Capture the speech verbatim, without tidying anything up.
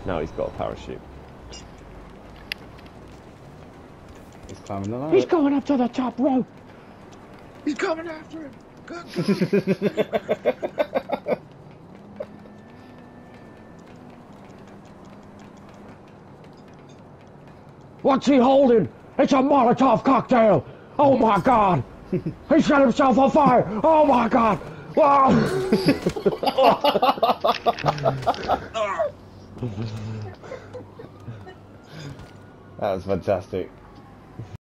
Now he's got a parachute. He's climbing the ladder. He's going up to the top rope. He's coming after him. Go, go. What's he holding? It's a Molotov cocktail. Oh my God! He set himself on fire. Oh my God! Wow. That was fantastic.